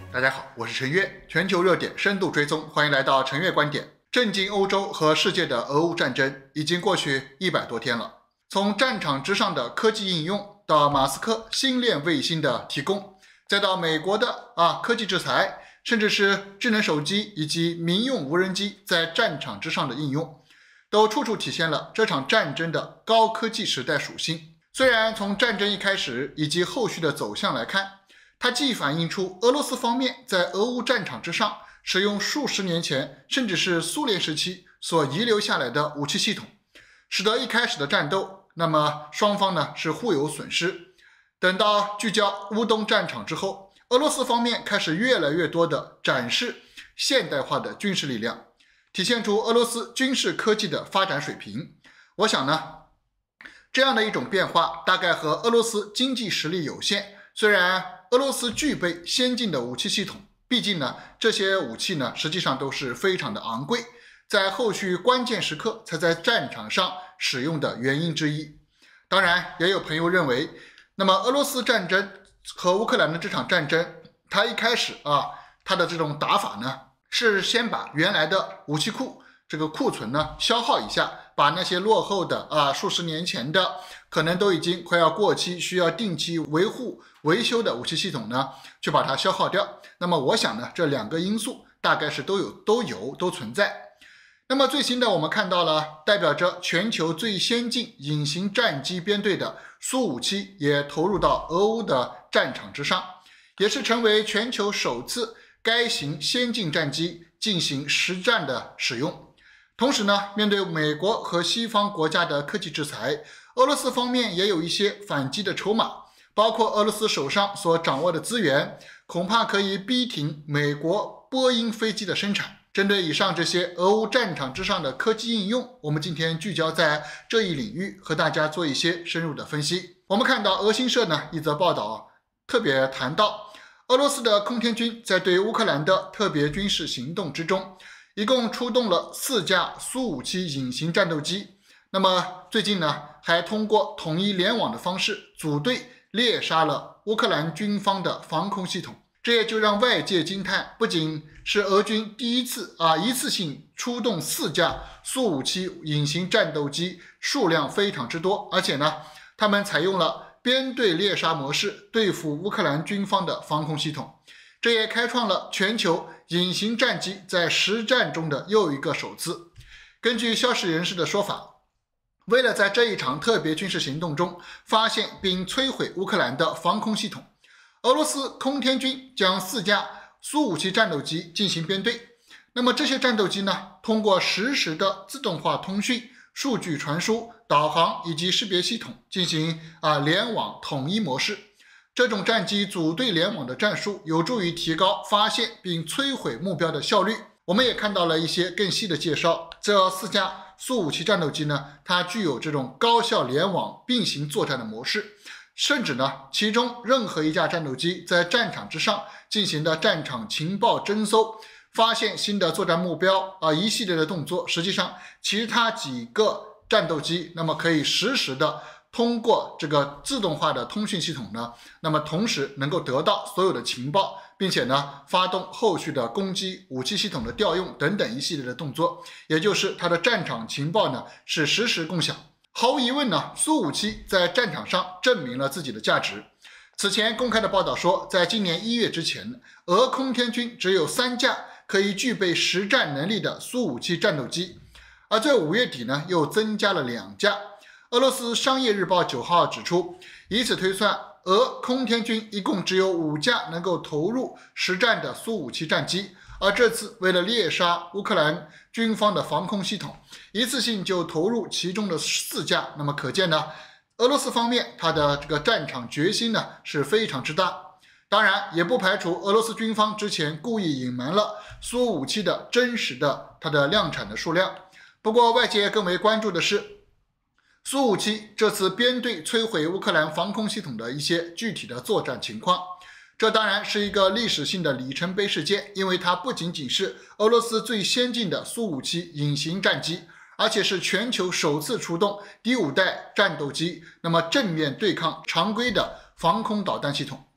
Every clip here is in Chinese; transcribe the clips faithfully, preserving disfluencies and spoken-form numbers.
大家好，我是陈悦，全球热点深度追踪，欢迎来到陈悦观点。震惊欧洲和世界的俄乌战争已经过去一百多天了，从战场之上的科技应用，到马斯克星链卫星的提供，再到美国的啊科技制裁，甚至是智能手机以及民用无人机在战场之上的应用，都处处体现了这场战争的高科技时代属性。虽然从战争一开始以及后续的走向来看，它既反映出俄罗斯方面在俄乌战场之上使用数十年前甚至是苏联时期所遗留下来的武器系统，使得一开始的战斗，那么双方呢是互有损失。等到聚焦乌东战场之后，俄罗斯方面开始越来越多的展示现代化的军事力量，体现出俄罗斯军事科技的发展水平。我想呢，这样的一种变化大概和俄罗斯经济实力有限，虽然俄罗斯具备先进的武器系统，毕竟呢这些武器呢实际上都是非常的昂贵，在后续关键时刻才在战场上使用的原因之一。当然也有朋友认为，那么俄罗斯战争和乌克兰的这场战争，它一开始啊它的这种打法呢是先把原来的武器库这个库存呢消耗一下，把那些落后的啊数十年前的可能都已经快要过期，需要定期维护维修的武器系统呢去把它消耗掉。那么我想呢，这两个因素大概是都有都有都存在。那么最新的我们看到了，代表着全球最先进隐形战机编队的苏五七也投入到俄乌的战场之上，也是成为全球首次该型先进战机进行实战的使用。同时呢，面对美国和西方国家的科技制裁，俄罗斯方面也有一些反击的筹码，包括俄罗斯手上所掌握的资源，恐怕可以逼停美国波音飞机的生产。针对以上这些俄乌战场之上的科技应用，我们今天聚焦在这一领域，和大家做一些深入的分析。我们看到俄新社呢一则报道特别谈到，俄罗斯的空天军在对乌克兰的特别军事行动之中，一共出动了四架苏五七隐形战斗机。那么最近呢，还通过统一联网的方式组队猎杀了乌克兰军方的防空系统。这也就让外界惊叹，不仅是俄军第一次啊一次性出动四架苏五七隐形战斗机，数量非常之多，而且呢，他们采用了编队猎杀模式对付乌克兰军方的防空系统。这也开创了全球隐形战机在实战中的又一个首次。根据消息人士的说法，为了在这一场特别军事行动中发现并摧毁乌克兰的防空系统，俄罗斯空天军将四架苏五七战斗机进行编队。那么这些战斗机呢，通过实时的自动化通讯、数据传输、导航以及识别系统进行啊联网统一模式。这种战机组队联网的战术有助于提高发现并摧毁目标的效率。我们也看到了一些更细的介绍，这四架苏五七战斗机呢，它具有这种高效联网并行作战的模式。甚至呢，其中任何一架战斗机在战场之上进行的战场情报侦搜、发现新的作战目标啊一系列的动作，实际上其他几个战斗机那么可以实时的通过这个自动化的通讯系统呢，那么同时能够得到所有的情报，并且呢发动后续的攻击、武器系统的调用等等一系列的动作，也就是它的战场情报呢是实时共享。毫无疑问呢，苏五七在战场上证明了自己的价值。此前公开的报道说，在今年一月之前，俄空天军只有三架可以具备实战能力的苏五七战斗机，而在五月底呢，又增加了两架。俄罗斯商业日报九号指出，以此推算，俄空天军一共只有五架能够投入实战的苏五七战机。而这次为了猎杀乌克兰军方的防空系统，一次性就投入其中的四架，那么可见呢，俄罗斯方面它的这个战场决心呢是非常之大。当然也不排除俄罗斯军方之前故意隐瞒了苏五七的真实的它的量产的数量。不过外界更为关注的是苏五七这次编队摧毁乌克兰防空系统的一些具体的作战情况。这当然是一个历史性的里程碑事件，因为它不仅仅是俄罗斯最先进的苏五七隐形战机，而且是全球首次出动第五代战斗机，那么正面对抗常规的防空导弹系统。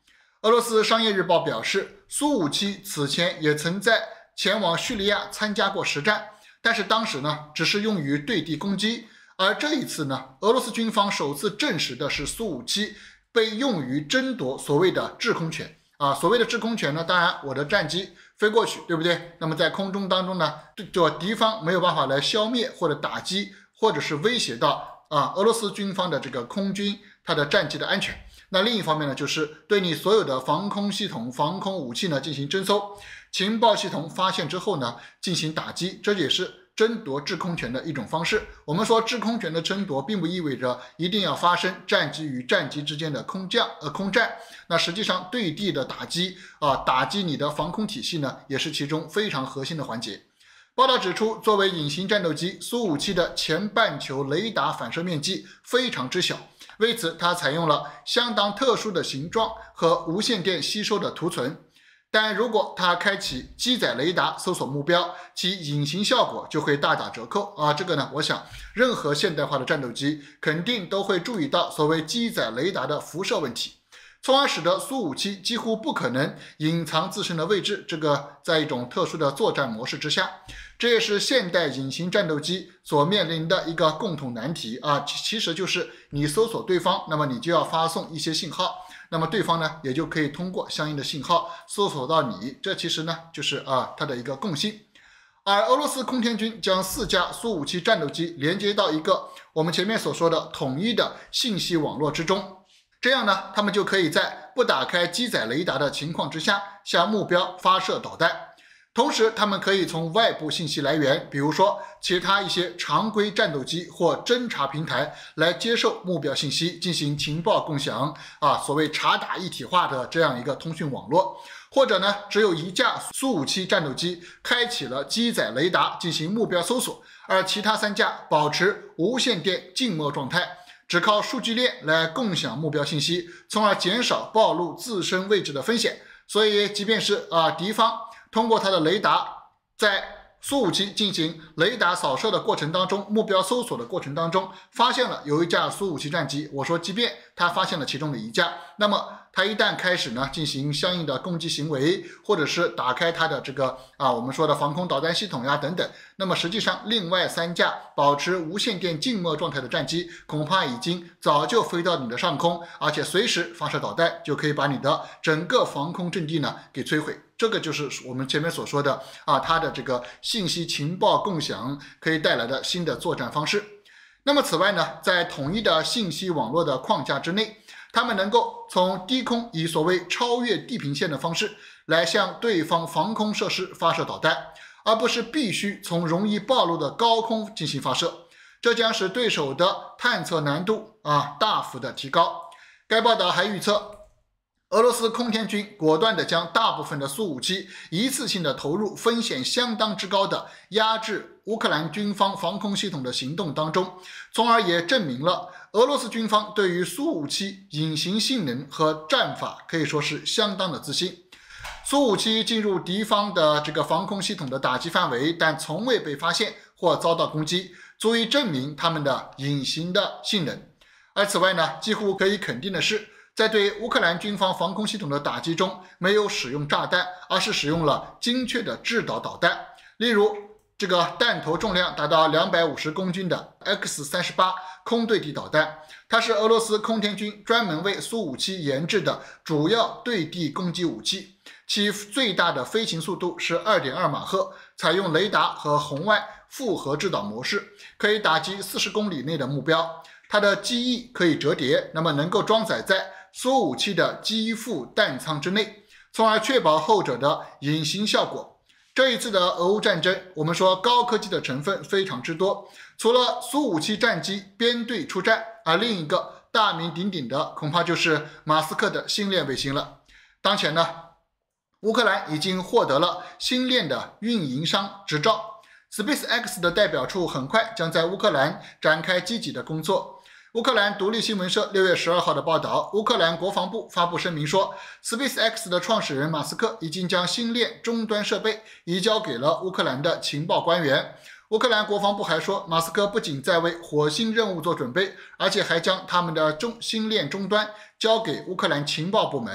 俄罗斯商业日报表示，苏五七此前也曾在前往叙利亚参加过实战，但是当时呢只是用于对地攻击，而这一次呢，俄罗斯军方首次证实的是苏五七被用于争夺所谓的制空权啊。所谓的制空权呢，当然我的战机飞过去，对不对？那么在空中当中呢，这敌方没有办法来消灭或者打击，或者是威胁到啊俄罗斯军方的这个空军它的战机的安全。那另一方面呢，就是对你所有的防空系统、防空武器呢进行侦搜，情报系统发现之后呢进行打击，这也是争夺制空权的一种方式。我们说制空权的争夺，并不意味着一定要发生战机与战机之间的空降呃空战。那实际上对地的打击啊，打击你的防空体系呢，也是其中非常核心的环节。报道指出，作为隐形战斗机，苏五七的前半球雷达反射面积非常之小，为此它采用了相当特殊的形状和无线电吸收的图存。但如果它开启机载雷达搜索目标，其隐形效果就会大打折扣啊！这个呢，我想任何现代化的战斗机肯定都会注意到所谓机载雷达的辐射问题，从而使得苏五七几乎不可能隐藏自身的位置。这个在一种特殊的作战模式之下，这也是现代隐形战斗机所面临的一个共同难题啊！其实就是你搜索对方，那么你就要发送一些信号。那么对方呢，也就可以通过相应的信号搜索到你，这其实呢就是啊它的一个共性。而俄罗斯空天军将四架苏五七战斗机连接到一个我们前面所说的统一的信息网络之中，这样呢，他们就可以在不打开机载雷达的情况之下向目标发射导弹。同时，他们可以从外部信息来源，比如说其他一些常规战斗机或侦察平台来接受目标信息，进行情报共享啊，所谓察打一体化的这样一个通讯网络。或者呢，只有一架苏五七战斗机开启了机载雷达进行目标搜索，而其他三架保持无线电静默状态，只靠数据链来共享目标信息，从而减少暴露自身位置的风险。所以，即便是啊敌方通过它的雷达，在苏五七进行雷达扫射的过程当中，目标搜索的过程当中，发现了有一架苏五七战机。我说，即便他发现了其中的一架，那么他一旦开始呢进行相应的攻击行为，或者是打开它的这个啊我们说的防空导弹系统呀等等，那么实际上另外三架保持无线电静默状态的战机，恐怕已经早就飞到你的上空，而且随时发射导弹，就可以把你的整个防空阵地呢给摧毁。这个就是我们前面所说的啊，它的这个信息情报共享可以带来的新的作战方式。那么此外呢，在统一的信息网络的框架之内，他们能够从低空以所谓超越地平线的方式来向对方防空设施发射导弹，而不是必须从容易暴露的高空进行发射，这将使对手的探测难度啊大幅的提高。该报道还预测，俄罗斯空天军果断地将大部分的苏五七一次性的投入风险相当之高的压制乌克兰军方防空系统的行动当中，从而也证明了俄罗斯军方对于苏五七隐形性能和战法可以说是相当的自信。苏五七进入敌方的这个防空系统的打击范围，但从未被发现或遭到攻击，足以证明他们的隐形的性能。而此外呢，几乎可以肯定的是，在对乌克兰军方防空系统的打击中，没有使用炸弹，而是使用了精确的制导导弹。例如，这个弹头重量达到两百五十公斤的 X 三十八 空对地导弹，它是俄罗斯空天军专门为苏五七研制的主要对地攻击武器。其最大的飞行速度是 二点二马赫，采用雷达和红外复合制导模式，可以打击四十公里内的目标。它的机翼可以折叠，那么能够装载在苏五七的机腹弹舱之内，从而确保后者的隐形效果。这一次的俄乌战争，我们说高科技的成分非常之多，除了苏五七战机编队出战，而另一个大名鼎鼎的恐怕就是马斯克的星链卫星了。当前呢，乌克兰已经获得了星链的运营商执照， SpaceX 的代表处很快将在乌克兰展开积极的工作。乌克兰独立新闻社六月十二号的报道，乌克兰国防部发布声明说 ，SpaceX 的创始人马斯克已经将星链终端设备移交给了乌克兰的情报官员。乌克兰国防部还说，马斯克不仅在为火星任务做准备，而且还将他们的中星链终端交给乌克兰情报部门。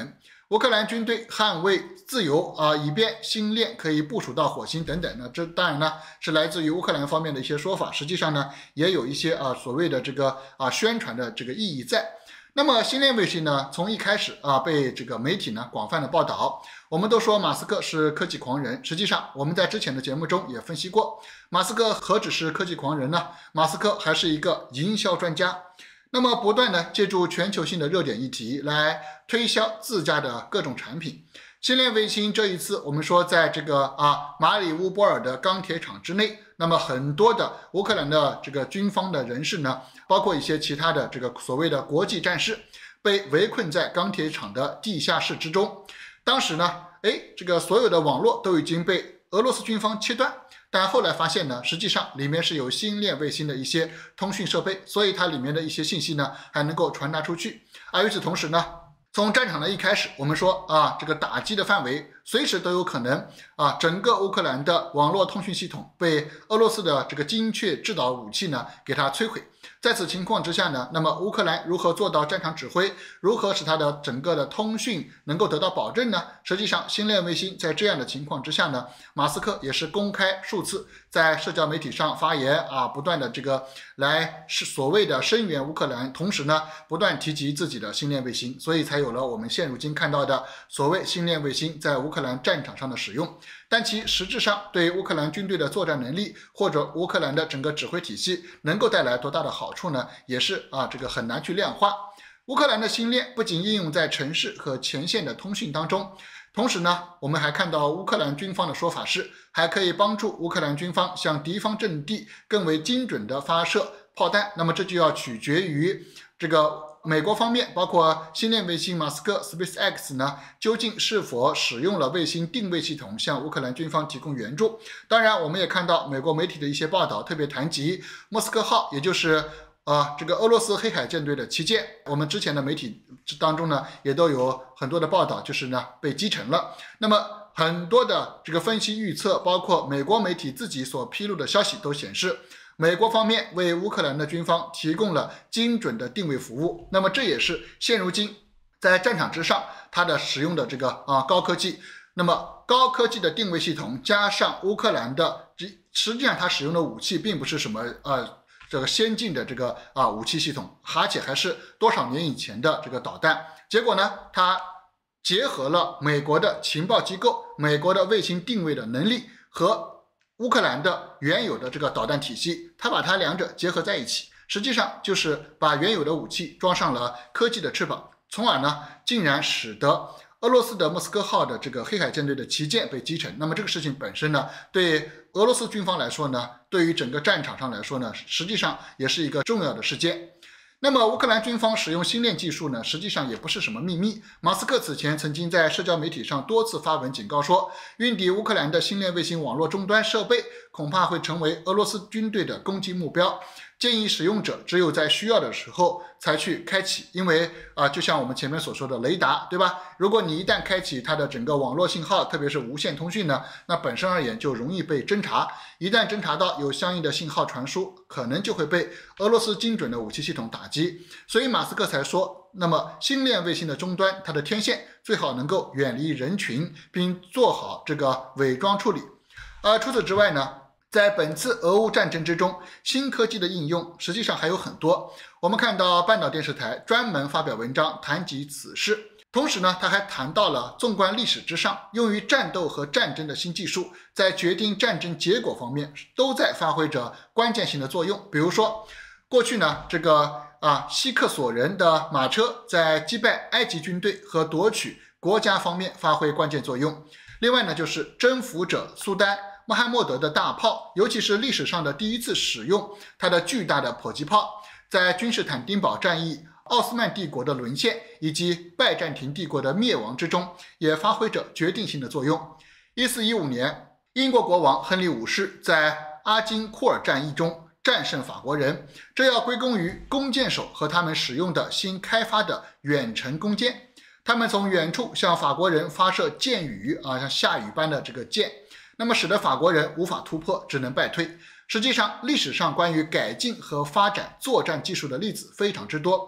乌克兰军队捍卫自由啊，以便星链可以部署到火星等等呢。这当然呢是来自于乌克兰方面的一些说法，实际上呢也有一些啊所谓的这个啊宣传的这个意义在。那么星链卫星呢，从一开始啊被这个媒体呢广泛的报道，我们都说马斯克是科技狂人，实际上我们在之前的节目中也分析过，马斯克何止是科技狂人呢？马斯克还是一个营销专家。那么不断的借助全球性的热点议题来推销自家的各种产品。星链卫星这一次我们说在这个啊马里乌波尔的钢铁厂之内，那么很多的乌克兰的这个军方的人士呢，包括一些其他的这个所谓的国际战士，被围困在钢铁厂的地下室之中。当时呢，哎，这个所有的网络都已经被俄罗斯军方切断。但后来发现呢，实际上里面是有星链卫星的一些通讯设备，所以它里面的一些信息呢还能够传达出去。而与此同时呢，从战场的一开始，我们说啊，这个打击的范围随时都有可能啊，整个乌克兰的网络通讯系统被俄罗斯的这个精确制导武器呢给它摧毁。在此情况之下呢，那么乌克兰如何做到战场指挥，如何使它的整个的通讯能够得到保证呢？实际上，星链卫星在这样的情况之下呢，马斯克也是公开数次在社交媒体上发言啊，不断的这个来是所谓的声援乌克兰，同时呢，不断提及自己的星链卫星，所以才有了我们现如今看到的所谓星链卫星在乌克兰战场上的使用。但其实质上对乌克兰军队的作战能力或者乌克兰的整个指挥体系能够带来多大的好处呢？也是啊，这个很难去量化。乌克兰的星链不仅应用在城市和前线的通讯当中，同时呢，我们还看到乌克兰军方的说法是，还可以帮助乌克兰军方向敌方阵地更为精准的发射炮弹。那么这就要取决于这个美国方面，包括星链卫星马斯克 SpaceX 呢，究竟是否使用了卫星定位系统向乌克兰军方提供援助？当然，我们也看到美国媒体的一些报道，特别谈及莫斯科号，也就是呃这个俄罗斯黑海舰队的旗舰。我们之前的媒体当中呢，也都有很多的报道，就是呢被击沉了。那么很多的这个分析预测，包括美国媒体自己所披露的消息都显示，美国方面为乌克兰的军方提供了精准的定位服务，那么这也是现如今在战场之上它的使用的这个啊高科技。那么高科技的定位系统加上乌克兰的，实际上它使用的武器并不是什么呃这个先进的这个啊武器系统，而且还是多少年以前的这个导弹。结果呢，它结合了美国的情报机构、美国的卫星定位的能力和乌克兰的原有的这个导弹体系，它把它两者结合在一起，实际上就是把原有的武器装上了科技的翅膀，从而呢，竟然使得俄罗斯的莫斯科号的这个黑海舰队的旗舰被击沉。那么这个事情本身呢，对俄罗斯军方来说呢，对于整个战场上来说呢，实际上也是一个重要的事件。那么乌克兰军方使用星链技术呢，实际上也不是什么秘密。马斯克此前曾经在社交媒体上多次发文警告说，运抵乌克兰的星链卫星网络终端设备恐怕会成为俄罗斯军队的攻击目标，建议使用者只有在需要的时候才去开启，因为啊、呃，就像我们前面所说的雷达，对吧？如果你一旦开启它的整个网络信号，特别是无线通讯呢，那本身而言就容易被侦察，一旦侦察到有相应的信号传输，可能就会被俄罗斯精准的武器系统打击。所以马斯克才说，那么星链卫星的终端，它的天线最好能够远离人群，并做好这个伪装处理。而除此之外呢，在本次俄乌战争之中，新科技的应用实际上还有很多。我们看到半岛电视台专门发表文章谈及此事，同时呢，他还谈到了纵观历史之上，用于战斗和战争的新技术，在决定战争结果方面都在发挥着关键性的作用。比如说，过去呢，这个啊希克索人的马车在击败埃及军队和夺取国家方面发挥关键作用。另外呢，就是征服者苏丹穆罕默德的大炮，尤其是历史上的第一次使用它的巨大的迫击炮，在君士坦丁堡战役、奥斯曼帝国的沦陷以及拜占庭帝国的灭亡之中，也发挥着决定性的作用。一四一五年，英国国王亨利五世在阿金库尔战役中战胜法国人，这要归功于弓箭手和他们使用的新开发的远程弓箭。他们从远处向法国人发射箭雨啊，像下雨般的这个箭，那么使得法国人无法突破，只能败退。实际上，历史上关于改进和发展作战技术的例子非常之多。俄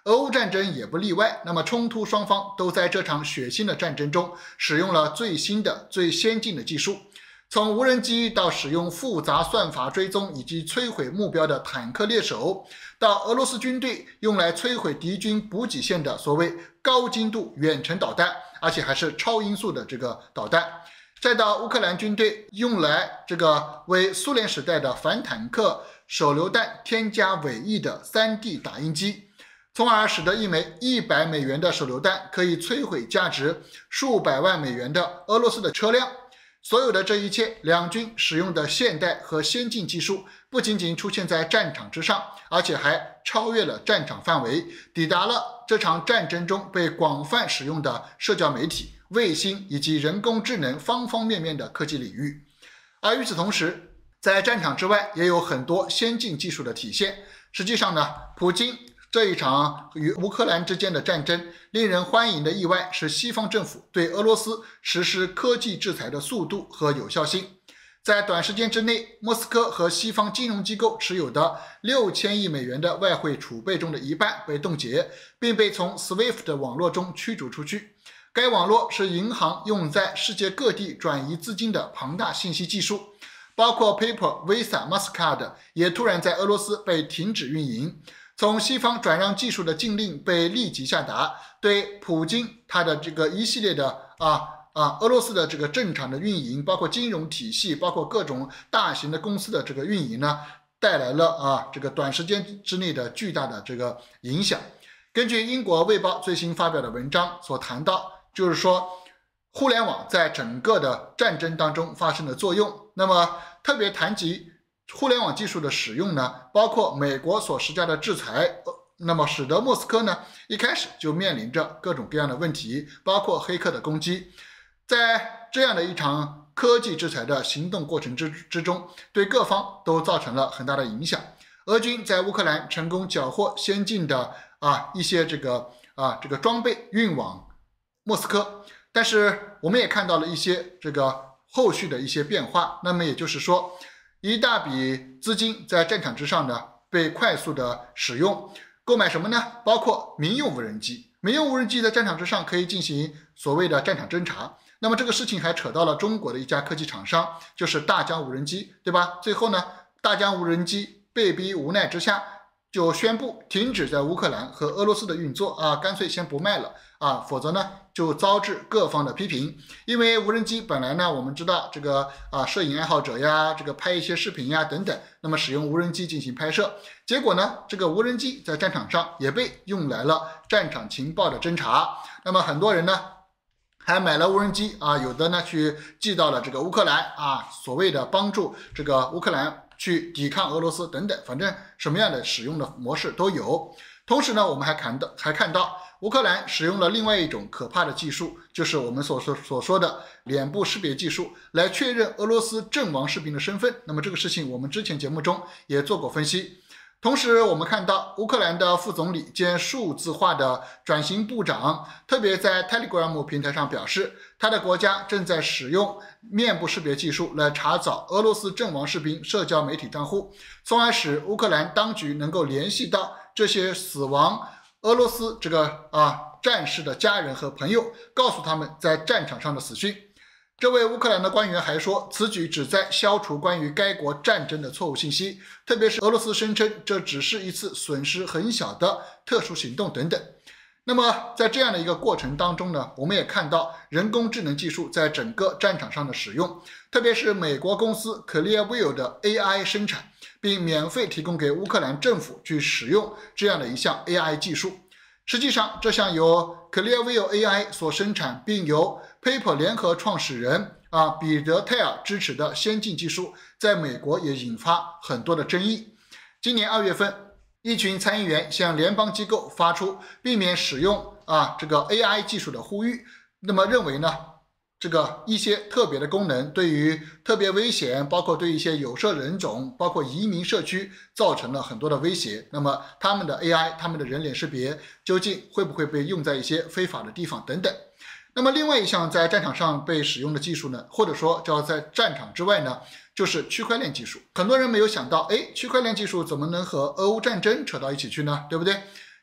俄乌战争也不例外。那么冲突双方都在这场血腥的战争中使用了最新的、最先进的技术。从无人机到使用复杂算法追踪以及摧毁目标的坦克猎手，到俄罗斯军队用来摧毁敌军补给线的所谓高精度远程导弹，而且还是超音速的这个导弹，再到乌克兰军队用来这个为苏联时代的反坦克手榴弹添加尾翼的 三 D 打印机，从而使得一枚一百美元的手榴弹可以摧毁价值数百万美元的俄罗斯的车辆。所有的这一切，两军使用的现代和先进技术不仅仅出现在战场之上，而且还超越了战场范围，抵达了这场战争中被广泛使用的社交媒体、卫星以及人工智能方方面面的科技领域。而与此同时，在战场之外也有很多先进技术的体现。实际上呢，普京这一场与乌克兰之间的战争，令人欢迎的意外是西方政府对俄罗斯实施科技制裁的速度和有效性。在短时间之内，莫斯科和西方金融机构持有的六千亿美元的外汇储备中的一半被冻结，并被从 S W I F T 的网络中驱逐出去。该网络是银行用在世界各地转移资金的庞大信息技术，包括 PayPal、Visa、Mastercard 也突然在俄罗斯被停止运营。从西方转让技术的禁令被立即下达，对普京他的这个一系列的啊啊俄罗斯的这个正常的运营，包括金融体系，包括各种大型的公司的这个运营呢，带来了啊这个短时间之内的巨大的这个影响。根据英国卫报最新发表的文章所谈到，就是说互联网在整个的战争当中发生的作用。那么特别谈及互联网技术的使用呢，包括美国所施加的制裁，那么使得莫斯科呢一开始就面临着各种各样的问题，包括黑客的攻击。在这样的一场科技制裁的行动过程之之中，对各方都造成了很大的影响。俄军在乌克兰成功缴获先进的啊一些这个啊这个装备运往莫斯科，但是我们也看到了一些这个后续的一些变化。那么也就是说，一大笔资金在战场之上呢被快速的使用，购买什么呢？包括民用无人机。民用无人机在战场之上可以进行所谓的战场侦察。那么这个事情还扯到了中国的一家科技厂商，就是大疆无人机，对吧？最后呢，大疆无人机被逼无奈之下，就宣布停止在乌克兰和俄罗斯的运作啊，干脆先不卖了啊，否则呢就遭致各方的批评。因为无人机本来呢，我们知道这个啊，摄影爱好者呀，这个拍一些视频呀等等，那么使用无人机进行拍摄，结果呢，这个无人机在战场上也被用来了战场情报的侦查。那么很多人呢还买了无人机啊，有的呢去寄到了这个乌克兰啊，所谓的帮助这个乌克兰去抵抗俄罗斯等等，反正什么样的使用的模式都有。同时呢，我们还看到还看到乌克兰使用了另外一种可怕的技术，就是我们所说所说的脸部识别技术，来确认俄罗斯阵亡士兵的身份。那么这个事情我们之前节目中也做过分析。同时我们看到乌克兰的副总理兼数字化的转型部长特别在 Telegram 平台上表示，他的国家正在使用面部识别技术来查找俄罗斯阵亡士兵社交媒体账户，从而使乌克兰当局能够联系到这些死亡俄罗斯这个啊战士的家人和朋友，告诉他们在战场上的死讯。这位乌克兰的官员还说，此举旨在消除关于该国战争的错误信息，特别是俄罗斯声称这只是一次损失很小的特殊行动等等。那么在这样的一个过程当中呢，我们也看到人工智能技术在整个战场上的使用，特别是美国公司 Clearview 的 A I 生产，并免费提供给乌克兰政府去使用这样的一项 A I 技术。实际上，这项由 Clearview A I 所生产并由 PayPal 联合创始人啊彼得泰尔支持的先进技术，在美国也引发很多的争议。今年二月份，一群参议员向联邦机构发出避免使用啊这个 A I 技术的呼吁，那么认为呢，这个一些特别的功能对于特别危险，包括对一些有色人种，包括移民社区造成了很多的威胁。那么他们的 A I， 他们的人脸识别究竟会不会被用在一些非法的地方等等。那么另外一项在战场上被使用的技术呢，或者说叫在战场之外呢，就是区块链技术。很多人没有想到，哎，区块链技术怎么能和俄乌战争扯到一起去呢？对不对？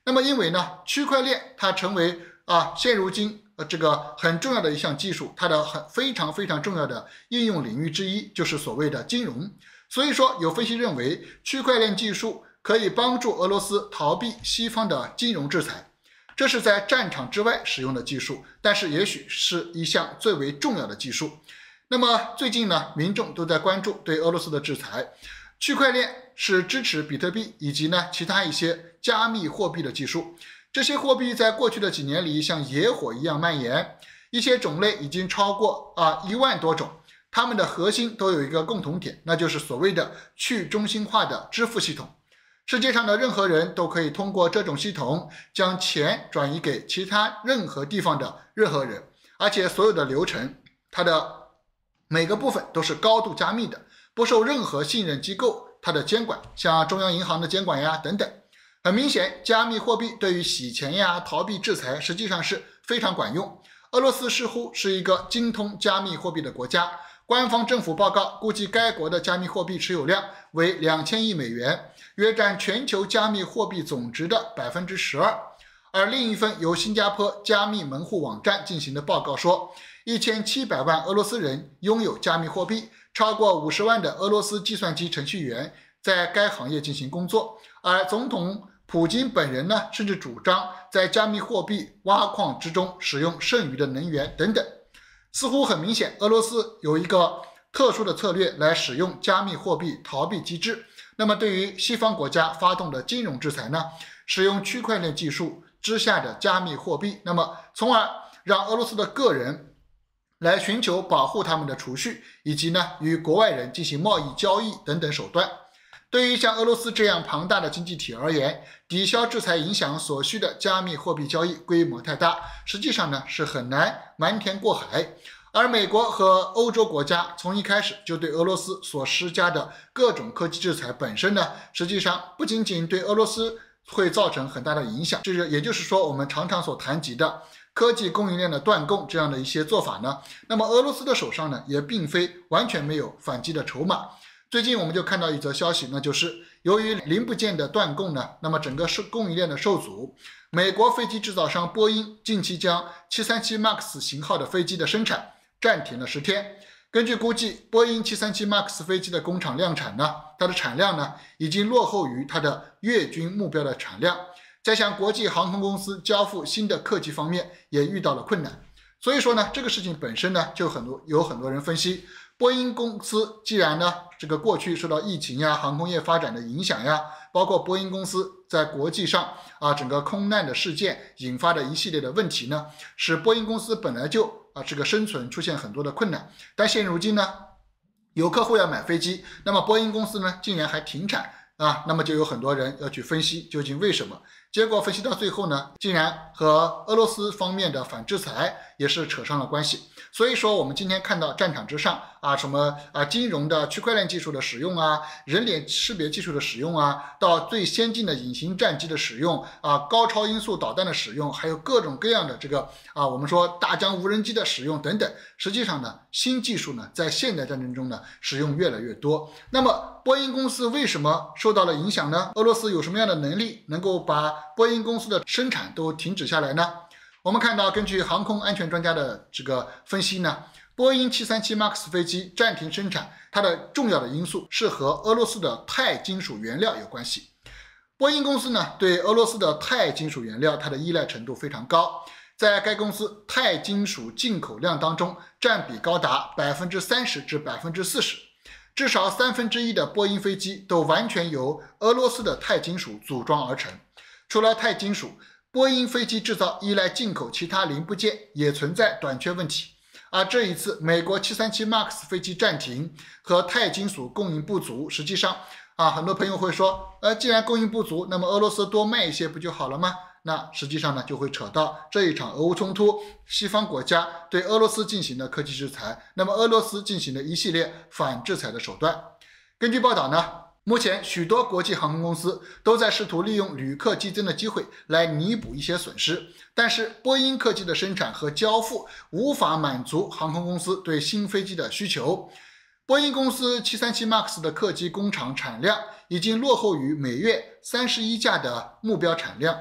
那么因为呢，区块链它成为啊现如今呃这个很重要的一项技术，它的很非常非常重要的应用领域之一就是所谓的金融。所以说，有分析认为，区块链技术可以帮助俄罗斯逃避西方的金融制裁。这是在战场之外使用的技术，但是也许是一项最为重要的技术。那么最近呢，民众都在关注对俄罗斯的制裁。区块链是支持比特币以及呢其他一些加密货币的技术。这些货币在过去的几年里像野火一样蔓延，一些种类已经超过啊一万多种。它们的核心都有一个共同点，那就是所谓的去中心化的支付系统。世界上的任何人都可以通过这种系统将钱转移给其他任何地方的任何人，而且所有的流程，它的每个部分都是高度加密的，不受任何信任机构它的监管，像中央银行的监管呀等等。很明显，加密货币对于洗钱呀、逃避制裁实际上是非常管用。俄罗斯似乎是一个精通加密货币的国家，官方政府报告估计该国的加密货币持有量为两千亿美元，约占全球加密货币总值的 百分之十二。 而另一份由新加坡加密门户网站进行的报告说，一千七百万俄罗斯人拥有加密货币，超过五十万的俄罗斯计算机程序员在该行业进行工作。而总统普京本人呢，甚至主张在加密货币挖矿之中使用剩余的能源等等。似乎很明显，俄罗斯有一个特殊的策略来使用加密货币逃避机制。那么对于西方国家发动的金融制裁呢，使用区块链技术之下的加密货币，那么从而让俄罗斯的个人来寻求保护他们的储蓄，以及呢与国外人进行贸易交易等等手段。对于像俄罗斯这样庞大的经济体而言，抵消制裁影响所需的加密货币交易规模太大，实际上呢是很难瞒天过海。而美国和欧洲国家从一开始就对俄罗斯所施加的各种科技制裁本身呢，实际上不仅仅对俄罗斯会造成很大的影响，这是也就是说我们常常所谈及的科技供应链的断供这样的一些做法呢，那么俄罗斯的手上呢也并非完全没有反击的筹码。最近我们就看到一则消息，那就是由于零部件的断供呢，那么整个供应链的受阻，美国飞机制造商波音近期将七三七 MAX 型号的飞机的生产暂停了十天。根据估计，波音七三七 MAX 飞机的工厂量产呢，它的产量呢已经落后于它的月均目标的产量，在向国际航空公司交付新的客机方面也遇到了困难。所以说呢，这个事情本身呢，就很多有很多人分析，波音公司既然呢这个过去受到疫情呀、航空业发展的影响呀，包括波音公司在国际上啊整个空难的事件引发的一系列的问题呢，使波音公司本来就啊这个生存出现很多的困难。但现如今呢，有客户要买飞机，那么波音公司呢竟然还停产啊，那么就有很多人要去分析究竟为什么。结果分析到最后呢，竟然和俄罗斯方面的反制裁也是扯上了关系。所以说我们今天看到战场之上啊，什么啊金融的区块链技术的使用啊，人脸识别技术的使用啊，到最先进的隐形战机的使用啊，高超音速导弹的使用，还有各种各样的这个啊我们说大疆无人机的使用等等。实际上呢，新技术呢在现代战争中呢使用越来越多。那么波音公司为什么受到了影响呢？俄罗斯有什么样的能力能够把波音公司的生产都停止下来呢？我们看到，根据航空安全专家的这个分析呢，波音七三七 MAX 飞机暂停生产，它的重要的因素是和俄罗斯的钛金属原料有关系。波音公司呢对俄罗斯的钛金属原料它的依赖程度非常高，在该公司钛金属进口量当中占比高达 百分之三十 至 百分之四十， 至少三分之一的波音飞机都完全由俄罗斯的钛金属组装而成。除了钛金属，波音飞机制造依赖进口其他零部件也存在短缺问题。而这一次美国七三七 MAX 飞机暂停和钛金属供应不足，实际上啊，很多朋友会说，呃，既然供应不足，那么俄罗斯多卖一些不就好了吗？那实际上呢，就会扯到这一场俄乌冲突，西方国家对俄罗斯进行的科技制裁，那么俄罗斯进行的一系列反制裁的手段。根据报道呢，目前许多国际航空公司都在试图利用旅客激增的机会来弥补一些损失，但是波音客机的生产和交付无法满足航空公司对新飞机的需求。波音公司七三七 MAX 的客机工厂产量已经落后于每月三十一架的目标产量。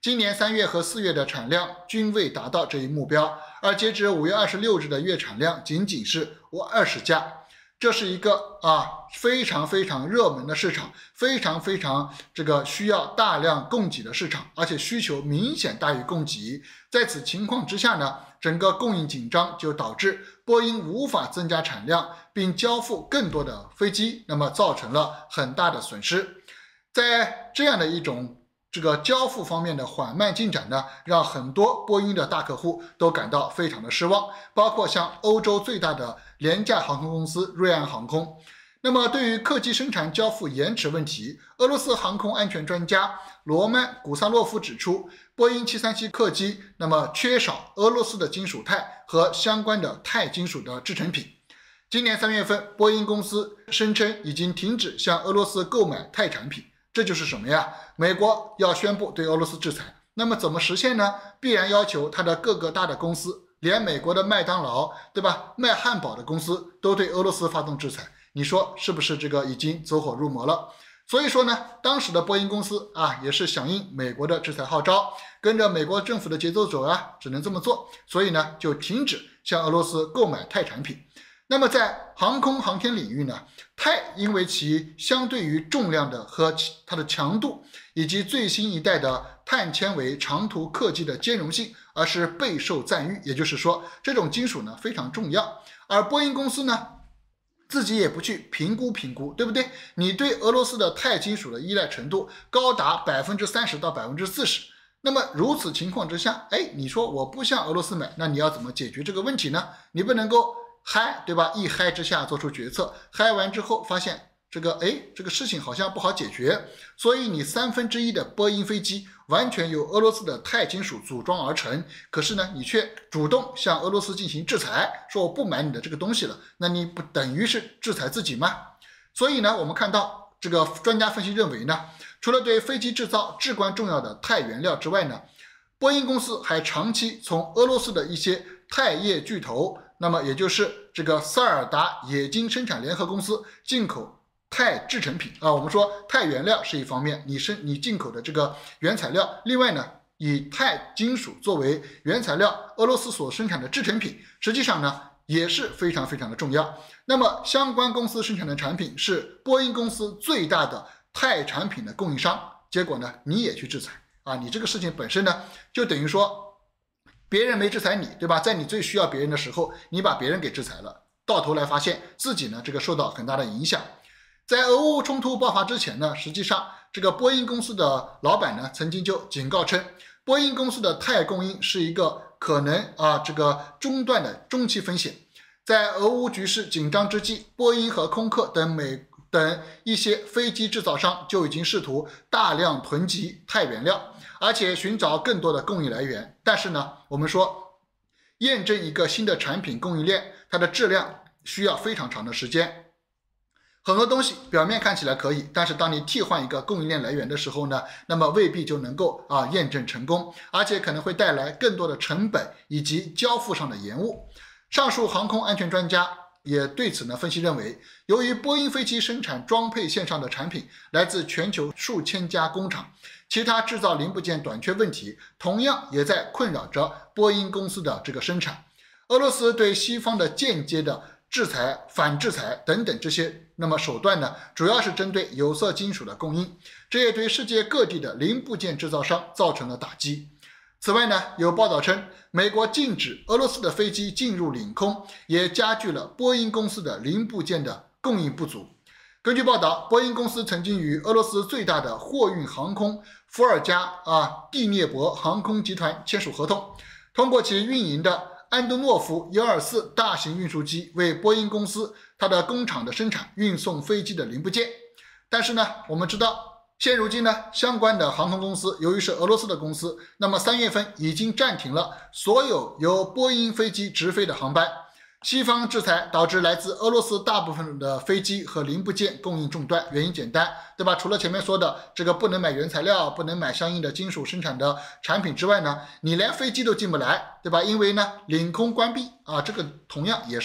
今年三月和四月的产量均未达到这一目标，而截至五月二十六日的月产量仅仅是二十架。这是一个啊非常非常热门的市场，非常非常这个需要大量供给的市场，而且需求明显大于供给。在此情况之下呢，整个供应紧张就导致波音无法增加产量，并交付更多的飞机，那么造成了很大的损失。在这样的一种这个交付方面的缓慢进展呢，让很多波音的大客户都感到非常的失望，包括像欧洲最大的廉价航空公司瑞安航空。那么对于客机生产交付延迟问题，俄罗斯航空安全专家罗曼古萨洛夫指出，波音七三七客机那么缺少俄罗斯的金属钛和相关的钛金属的制成品。今年三月份，波音公司声称已经停止向俄罗斯购买钛产品。这就是什么呀？美国要宣布对俄罗斯制裁，那么怎么实现呢？必然要求它的各个大的公司，连美国的麦当劳，对吧？卖汉堡的公司都对俄罗斯发动制裁。你说是不是这个已经走火入魔了？所以说呢，当时的波音公司啊，也是响应美国的制裁号召，跟着美国政府的节奏走啊，只能这么做。所以呢，就停止向俄罗斯购买钛产品。那么在航空航天领域呢，钛因为其相对于重量的和它的强度，以及最新一代的碳纤维长途客机的兼容性，而是备受赞誉。也就是说，这种金属呢非常重要。而波音公司呢，自己也不去评估评估，对不对？你对俄罗斯的钛金属的依赖程度高达百分之三十到百分之四十。那么如此情况之下，哎，你说我不向俄罗斯买，那你要怎么解决这个问题呢？你不能够嗨，对吧？一嗨之下做出决策，嗨完之后发现这个，哎，这个事情好像不好解决，所以你三分之一的波音飞机完全由俄罗斯的钛金属组装而成，可是呢，你却主动向俄罗斯进行制裁，说我不买你的这个东西了，那你不等于是制裁自己吗？所以呢，我们看到这个专家分析认为呢，除了对飞机制造至关重要的钛原料之外呢，波音公司还长期从俄罗斯的一些钛业巨头，那么也就是这个萨尔达冶金生产联合公司进口钛制成品啊。我们说钛原料是一方面，你是你进口的这个原材料，另外呢，以钛金属作为原材料，俄罗斯所生产的制成品，实际上呢也是非常非常的重要。那么相关公司生产的产品是波音公司最大的钛产品的供应商，结果呢你也去制裁啊，你这个事情本身呢就等于说别人没制裁你，对吧？在你最需要别人的时候，你把别人给制裁了，到头来发现自己呢这个受到很大的影响。在俄乌冲突爆发之前呢，实际上这个波音公司的老板呢曾经就警告称，波音公司的钛供应是一个可能啊这个中断的中期风险。在俄乌局势紧张之际，波音和空客等美等一些飞机制造商就已经试图大量囤积钛原料，而且寻找更多的供应来源。但是呢，我们说验证一个新的产品供应链，它的质量需要非常长的时间。很多东西表面看起来可以，但是当你替换一个供应链来源的时候呢，那么未必就能够啊验证成功，而且可能会带来更多的成本以及交付上的延误。上述航空安全专家也对此呢分析认为，由于波音飞机生产装配线上的产品来自全球数千家工厂，其他制造零部件短缺问题同样也在困扰着波音公司的这个生产。俄罗斯对西方的间接的制裁、反制裁等等这些那么手段呢，主要是针对有色金属的供应，这也对世界各地的零部件制造商造成了打击。此外呢，有报道称，美国禁止俄罗斯的飞机进入领空，也加剧了波音公司的零部件的供应不足。根据报道，波音公司曾经与俄罗斯最大的货运航空伏尔加啊蒂涅博航空集团签署合同，通过其运营的安东诺夫一二四大型运输机为波音公司它的工厂的生产运送飞机的零部件。但是呢，我们知道现如今呢，相关的航空公司由于是俄罗斯的公司，那么三月份已经暂停了所有由波音飞机直飞的航班。西方制裁导致来自俄罗斯大部分的飞机和零部件供应中断，原因简单，对吧？除了前面说的这个不能买原材料，不能买相应的金属生产的产品之外呢，你连飞机都进不来，对吧？因为呢领空关闭啊，这个同样也是的。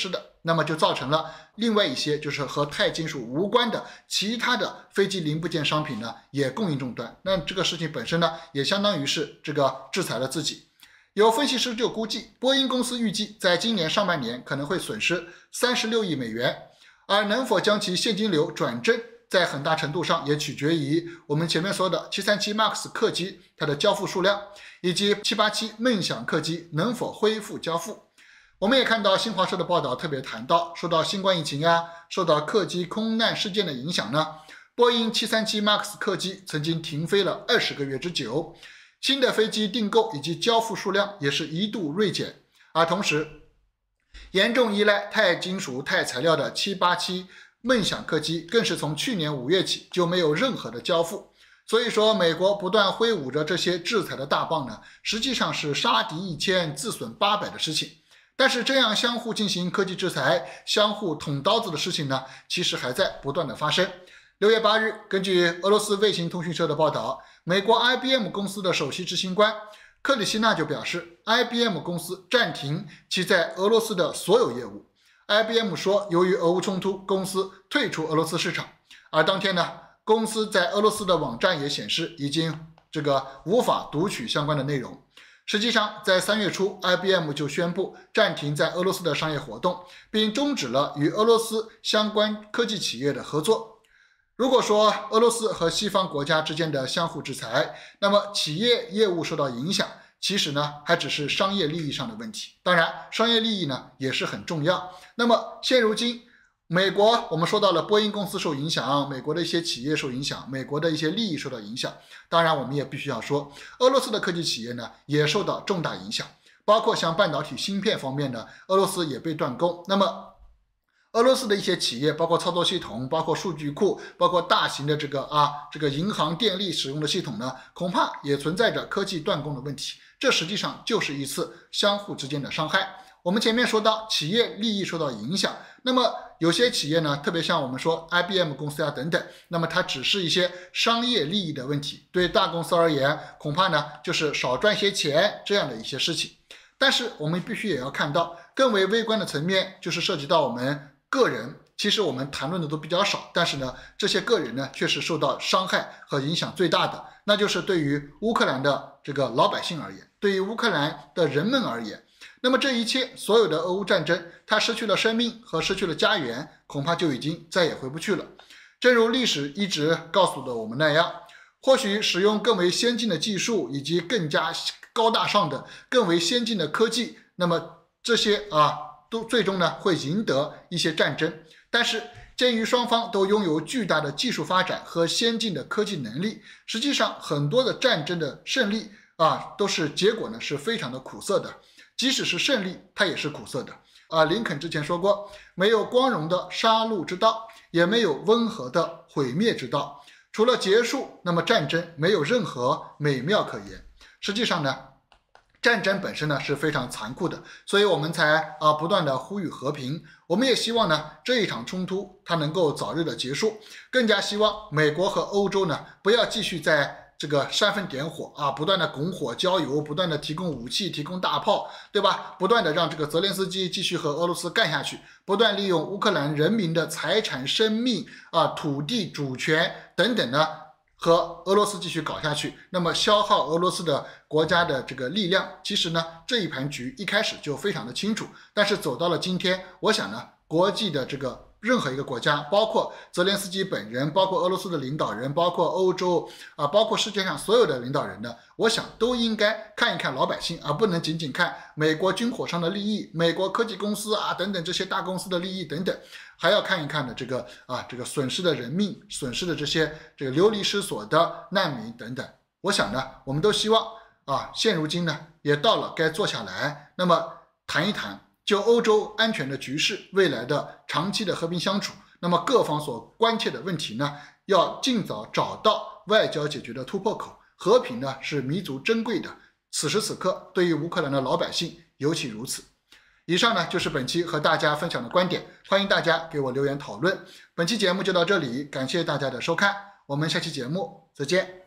那么就造成了另外一些就是和钛金属无关的其他的飞机零部件商品呢也供应中断。那这个事情本身呢也相当于是这个制裁了自己。有分析师就估计，波音公司预计在今年上半年可能会损失三十六亿美元，而能否将其现金流转正，在很大程度上也取决于我们前面说的七三七 MAX 客机它的交付数量，以及七八七梦想客机能否恢复交付。我们也看到新华社的报道特别谈到，受到新冠疫情啊，受到客机空难事件的影响呢，波音七三七 MAX 客机曾经停飞了二十个月之久，新的飞机订购以及交付数量也是一度锐减，而同时严重依赖钛金属钛材料的七八七梦想客机更是从去年五月起就没有任何的交付。所以说美国不断挥舞着这些制裁的大棒呢，实际上是杀敌一千自损八百的事情。但是这样相互进行科技制裁、相互捅刀子的事情呢，其实还在不断的发生。六月八日，根据俄罗斯卫星通讯社的报道，美国 I B M 公司的首席执行官克里希纳就表示 ，I B M 公司暂停其在俄罗斯的所有业务。I B M 说，由于俄乌冲突，公司退出俄罗斯市场。而当天呢，公司在俄罗斯的网站也显示，已经这个无法读取相关的内容。实际上，在三月初 ，I B M 就宣布暂停在俄罗斯的商业活动，并终止了与俄罗斯相关科技企业的合作。如果说俄罗斯和西方国家之间的相互制裁，那么企业业务受到影响，其实呢还只是商业利益上的问题。当然，商业利益呢也是很重要。那么现如今，美国我们说到了波音公司受影响，美国的一些企业受影响，美国的一些利益受到影响。当然，我们也必须要说，俄罗斯的科技企业呢也受到重大影响，包括像半导体芯片方面呢，俄罗斯也被断供。那么俄罗斯的一些企业，包括操作系统，包括数据库，包括大型的这个啊这个银行电力使用的系统呢，恐怕也存在着科技断供的问题。这实际上就是一次相互之间的伤害。我们前面说到企业利益受到影响，那么有些企业呢，特别像我们说 I B M 公司啊等等，那么它只是一些商业利益的问题，对大公司而言，恐怕呢就是少赚些钱这样的一些事情。但是我们必须也要看到更为微观的层面，就是涉及到我们个人，其实我们谈论的都比较少，但是呢，这些个人呢确实受到伤害和影响最大的，那就是对于乌克兰的这个老百姓而言，对于乌克兰的人们而言。那么这一切所有的俄乌战争，它失去了生命和失去了家园，恐怕就已经再也回不去了。正如历史一直告诉的我们那样，或许使用更为先进的技术以及更加高大上的、更为先进的科技，那么这些啊都最终呢会赢得一些战争。但是鉴于双方都拥有巨大的技术发展和先进的科技能力，实际上很多的战争的胜利啊都是结果呢是非常的苦涩的。即使是胜利，它也是苦涩的啊。林肯之前说过，没有光荣的杀戮之道，也没有温和的毁灭之道。除了结束，那么战争没有任何美妙可言。实际上呢，战争本身呢是非常残酷的，所以我们才啊不断的呼吁和平。我们也希望呢这一场冲突它能够早日的结束，更加希望美国和欧洲呢不要继续在这个煽风点火啊，不断的拱火浇油，不断的提供武器，提供大炮，对吧？不断的让这个泽连斯基继续和俄罗斯干下去，不断利用乌克兰人民的财产、生命啊、土地主权等等呢，和俄罗斯继续搞下去，那么消耗俄罗斯的国家的这个力量。其实呢，这一盘局一开始就非常的清楚，但是走到了今天，我想呢，国际的这个任何一个国家，包括泽连斯基本人，包括俄罗斯的领导人，包括欧洲啊，包括世界上所有的领导人呢，我想都应该看一看老百姓，而不能仅仅看美国军火商的利益、美国科技公司啊等等这些大公司的利益等等，还要看一看的这个啊这个损失的人命、损失的这些这个流离失所的难民等等。我想呢，我们都希望啊，现如今呢也到了该坐下来，那么谈一谈。就欧洲安全的局势，未来的长期的和平相处，那么各方所关切的问题呢，要尽早找到外交解决的突破口。和平呢是弥足珍贵的，此时此刻对于乌克兰的老百姓尤其如此。以上呢就是本期和大家分享的观点，欢迎大家给我留言讨论。本期节目就到这里，感谢大家的收看，我们下期节目再见。